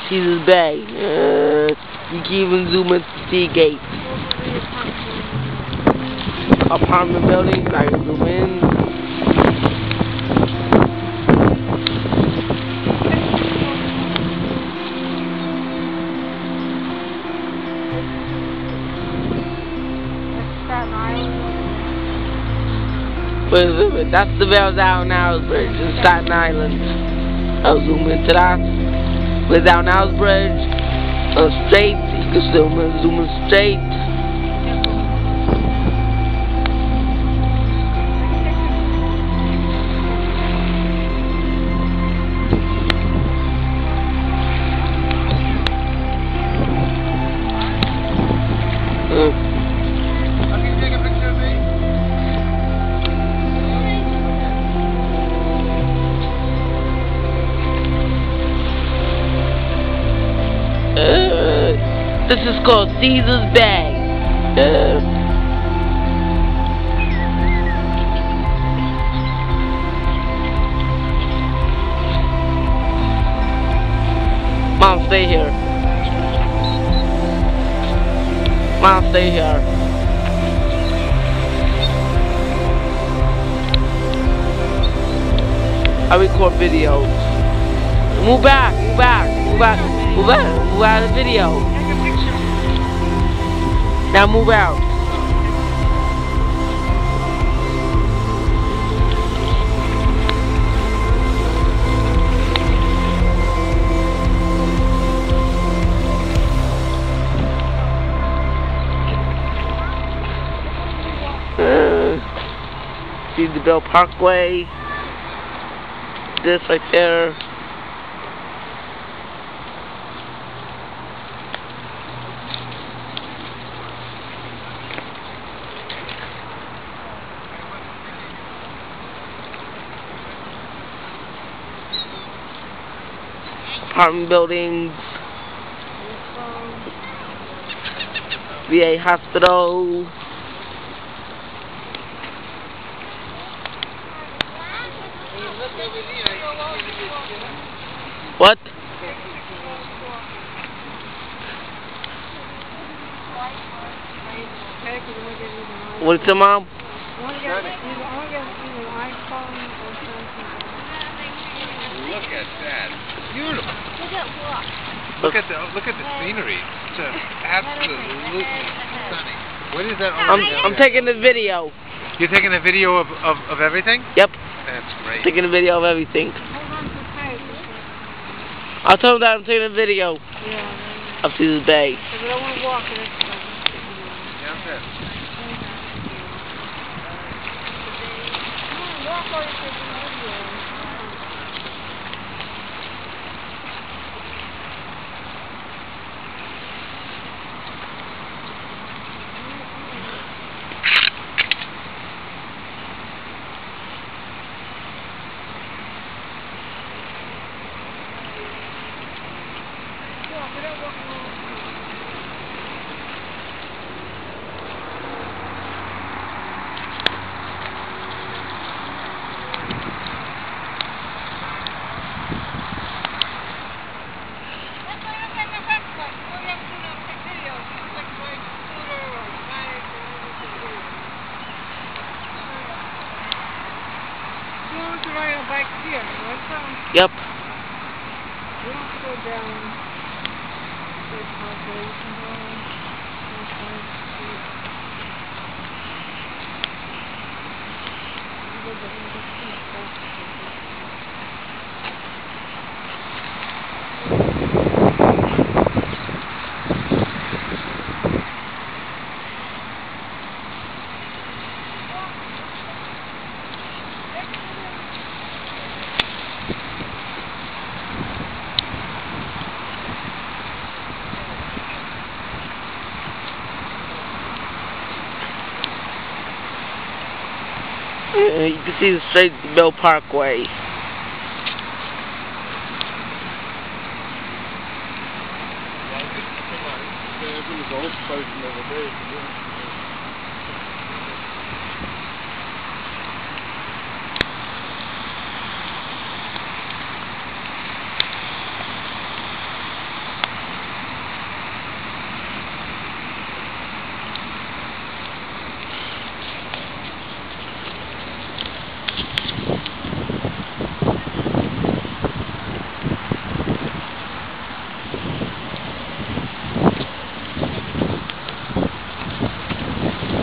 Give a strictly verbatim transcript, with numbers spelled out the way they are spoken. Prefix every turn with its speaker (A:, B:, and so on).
A: Caesar's Bay. Uh, you can even zoom into the sea gate. Apartment buildings, I can zoom in. Wait, wait, wait, that's the Bensonhurst Bridge in Staten Island. I'll zoom into that. With Bensonhurst Bridge, uh, straight, you can zoom in, zoom in straight. Uh. Uh, this is called Caesar's Bay. Uh, Mom, stay here. Mom, stay here. I record videos. Move back, move back, move back. Move out, move out of the video. Now move out. Uh, see the Bell Parkway. This right there. Apartment buildings, V A hospital, what? What's your mom?
B: Look at that. Beautiful.
C: Look at what?
B: Look at the look at the scenery. It's uh, absolutely stunning. What is that?
A: I'm I'm taking the video.
B: You're taking a video of, of, of everything?
A: Yep.
B: That's great.
A: Taking a video of everything. I'll tell them that I'm taking a video
C: Yeah.
A: of Caesar's Bay.
C: Because I don't want to walk in it.
B: Yeah, I'm good.
C: Walk while you're taking a video. To ride a bike here, right?
A: Yep.
C: You don't have to go down this parkway. You can go on this side street. You go down this street.
A: Uh, you can see the straight Bell Parkway.
D: Come on, over the golf course the other day.